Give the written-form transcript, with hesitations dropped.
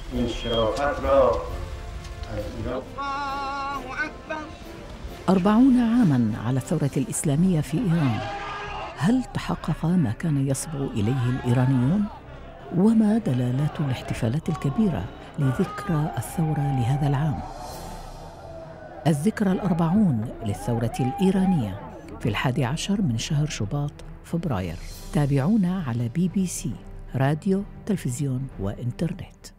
این شرافت را از ایران. 40 عاماً على الثورة الإسلامية في إيران، هل تحقق ما كان يصبو إليه الإيرانيون؟ وما دلالات الاحتفالات الكبيرة لذكرى الثورة لهذا العام؟ الذكرى 40 للثورة الإيرانية في 11 من شهر شباط فبراير. تابعونا على BBC راديو، تلفزيون وإنترنت.